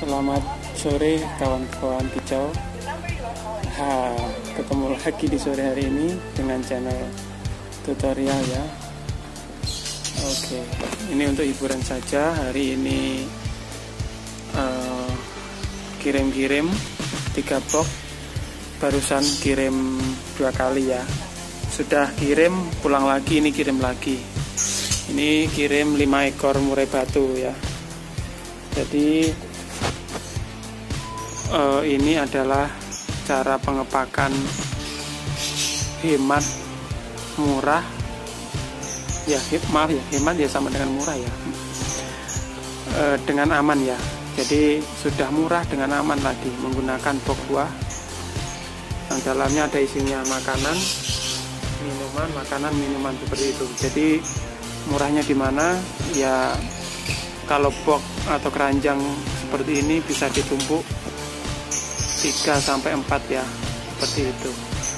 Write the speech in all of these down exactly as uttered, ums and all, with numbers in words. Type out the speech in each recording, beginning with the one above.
Selamat sore kawan-kawan kicau. Ha, ketemu lagi di sore hari ini dengan channel tutorial ya. Oke, ini untuk hiburan saja. Hari ini kirim-kirim uh, tiga box. Barusan kirim dua kali ya. Sudah kirim, pulang lagi, ini kirim lagi. Ini kirim lima ekor murai batu ya. Jadi uh, ini adalah cara pengepakan hemat, murah ya, maaf ya, hemat ya sama dengan murah ya, uh, dengan aman ya. Jadi sudah murah dengan aman tadi, menggunakan box buah yang dalamnya ada isinya makanan, minuman, makanan, minuman seperti itu. Jadi murahnya di mana ya, kalau box atau keranjang seperti ini bisa ditumpuk tiga sampai empat ya, seperti itu.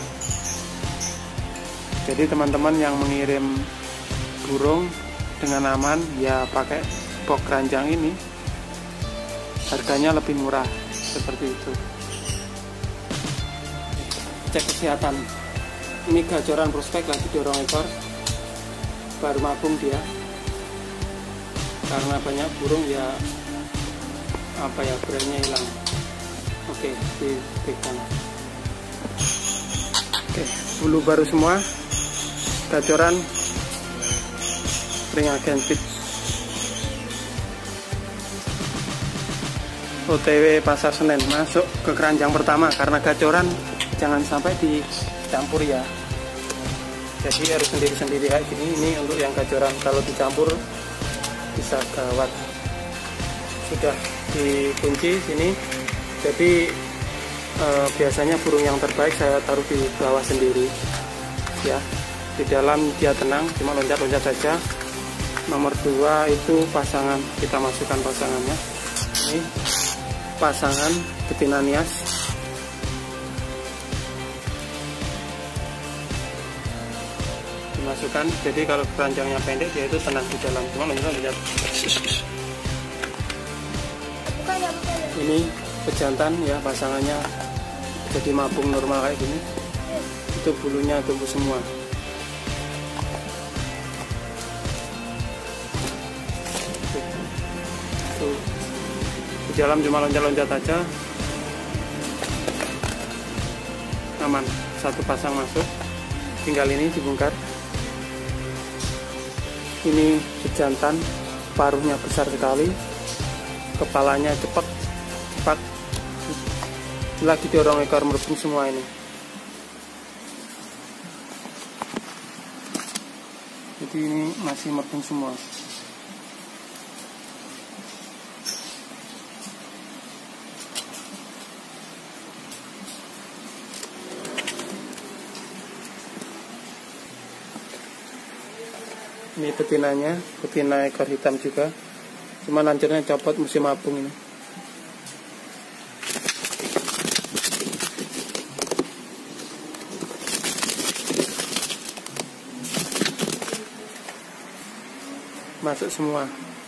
Jadi teman-teman yang mengirim burung dengan aman ya pakai box keranjang ini, harganya lebih murah seperti itu. Cek kesehatan. Ini gacoran prospek lagi dorong ekor, baru mabung dia. Karena banyak burung ya, apa ya, brandnya hilang. Oke, dipegang. Oke, bulu baru semua, gacoran, ring agen tip. O T W Pasar Senen, masuk ke keranjang pertama. Karena gacoran jangan sampai dicampur ya. Jadi harus sendiri-sendiri kayak gini. Ini untuk yang gacoran, kalau dicampur bisa gawat. Sudah dikunci sini. Jadi eh, biasanya burung yang terbaik saya taruh di bawah sendiri ya. Di dalam dia tenang, cuma loncat-loncat saja. Nomor dua itu pasangan, kita masukkan pasangannya. Ini pasangan betina nias. Dimasukkan. Jadi kalau keranjangnya pendek dia itu tenang di dalam, cuma loncat-loncat. Ini pejantan ya, pasangannya jadi mabung normal kayak gini. Itu bulunya tumbuh semua. Tuh. Di dalam cuma loncat-loncat aja, aman. Satu pasang masuk, tinggal ini dibongkar. Ini pejantan, paruhnya besar sekali, kepalanya cepat cepat. Lagi dorong ekor merebung semua ini. Jadi ini masih merebung semua. Ini betinanya, betina ekor hitam juga. Cuma lancurnya copot, musim mabung ini. Masuk semua.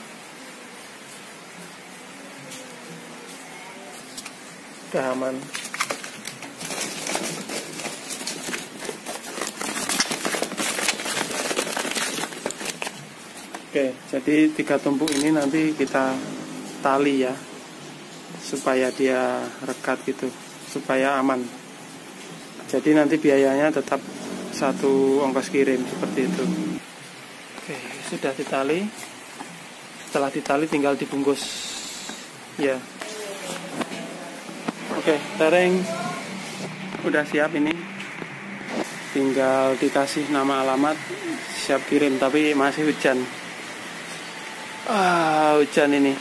Udah aman. Oke, jadi tiga tumpuk ini nanti kita tali ya, supaya dia rekat gitu, supaya aman. Jadi nanti biayanya tetap satu ongkos kirim seperti itu. Oke, sudah ditali. Setelah ditali tinggal dibungkus ya. Oke, tereng udah siap ini. Tinggal dikasih nama, alamat, siap kirim. Tapi masih hujan. Ah, hujan ini.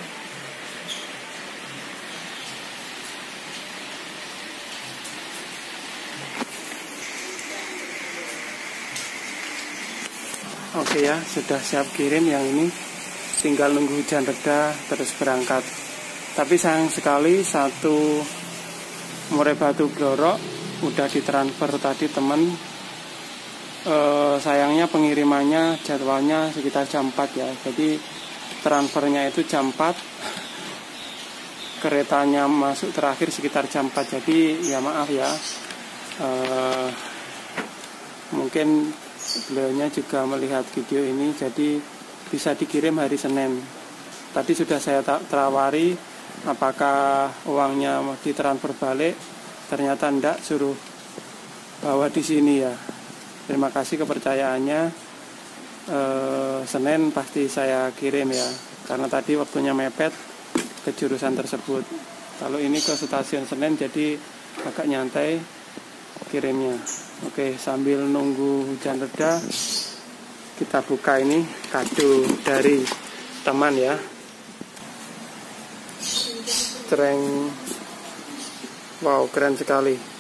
Oke ya, sudah siap kirim yang ini. Tinggal nunggu hujan reda terus berangkat. Tapi sayang sekali satu murai batu glorok udah ditransfer tadi temen. E, sayangnya pengirimannya jadwalnya sekitar jam empat ya. Jadi transfernya itu jam empat. keretanya masuk terakhir sekitar jam empat. Jadi ya maaf ya, uh, mungkin beliaunya juga melihat video ini, jadi bisa dikirim hari Senin. Tadi sudah saya terawari apakah uangnya ditransfer balik, ternyata enggak, suruh bawa di sini ya. Terima kasih kepercayaannya. eh, Senin pasti saya kirim ya, karena tadi waktunya mepet ke jurusan tersebut. Kalau ini ke stasiun Senen, jadi agak nyantai kirimnya. Oke, sambil nunggu hujan reda, kita buka ini kado dari teman ya. Cereng, wow, keren sekali.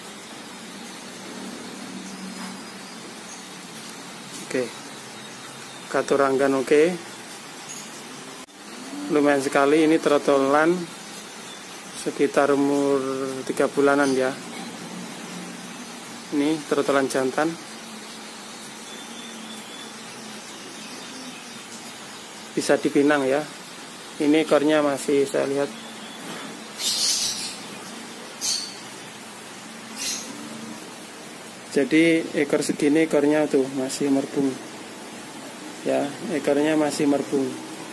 Oke, kado ranggan oke. Lumayan sekali, ini trotolan sekitar umur tiga bulanan ya. Ini trotolan jantan. Bisa dipinang ya. Ini ekornya masih saya lihat. Jadi ekor segini ekornya tuh masih merbung. Ya, ekornya masih merbung.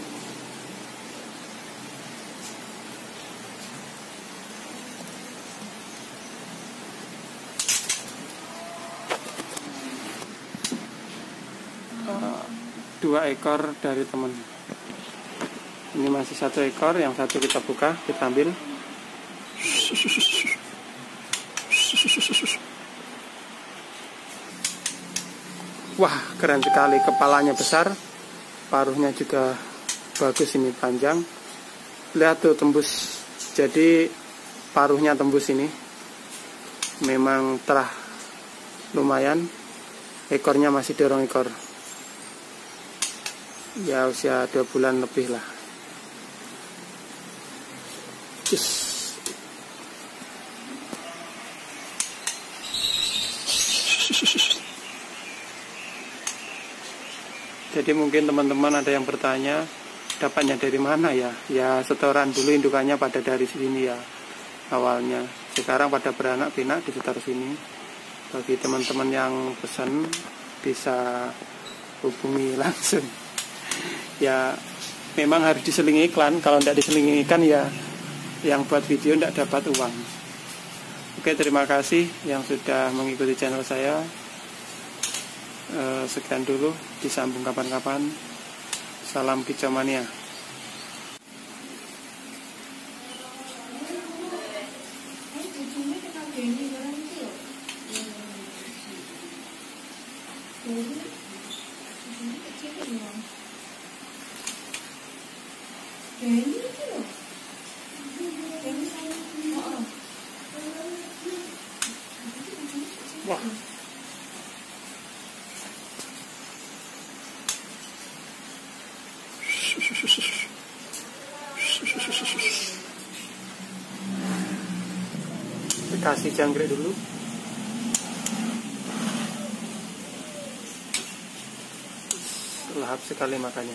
Dua ekor dari teman. Ini masih satu ekor, yang satu kita buka, kita ambil. Wah, keren sekali, kepalanya besar, paruhnya juga bagus, ini panjang. Lihat tuh tembus, jadi paruhnya tembus ini. Memang telah lumayan, ekornya masih dorong ekor. Ya usia dua bulan lebih lah. Yes. Jadi mungkin teman-teman ada yang bertanya, dapatnya dari mana ya? Ya setoran dulu, indukannya pada dari sini ya awalnya. Sekarang pada beranak pinak di sekitar sini. Bagi teman-teman yang pesan bisa hubungi langsung. Ya memang harus diselingi iklan, kalau tidak diselingi iklan ya yang buat video tidak dapat uang. Oke, terima kasih yang sudah mengikuti channel saya. Eh, sekian dulu, disambung kapan-kapan. Salam kicau mania. Wah. Kasih jangkrik dulu. Lahap sekali makannya.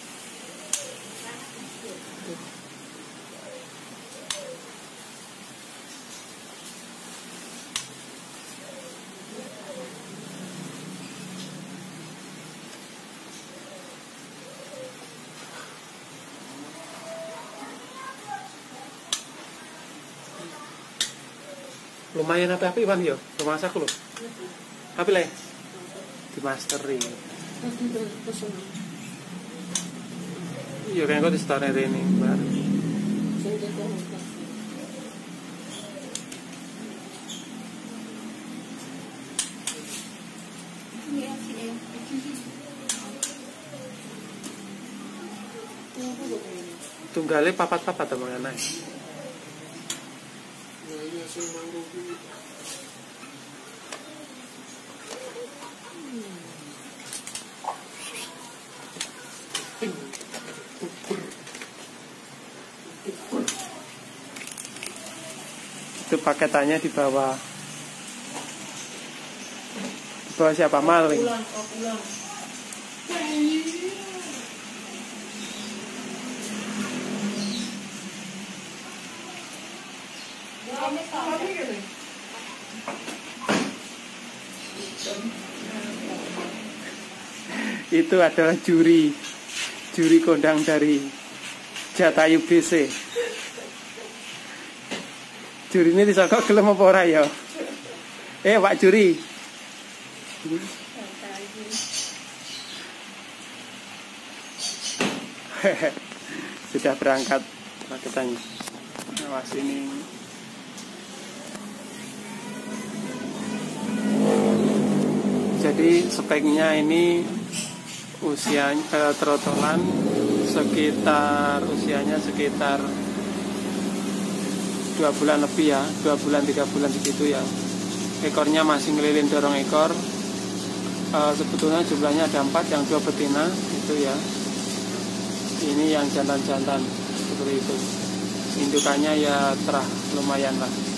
Lumayan api-api Iwan yo, rumah masak lo. Api le, dimasteri. Iya kan kok di stone ini, Mbak. Tunggale papat-papat apa ngene? Itu paketannya di bawah. Di bawah siapa? Maling. Itu adalah juri juri kondang dari Jatayu B C. Juri ini disangka gelem apa ora ya? Eh, Pak Juri. Sudah berangkat raketannya. Awas ini. Jadi speknya ini usia eh, trotolan sekitar usianya sekitar dua bulan lebih ya, dua bulan tiga bulan segitu ya. Ekornya masih ngelilin dorong ekor. E, sebetulnya jumlahnya ada empat, yang dua betina itu ya. Ini yang jantan-jantan seperti itu. Indukannya ya terah lumayan lah.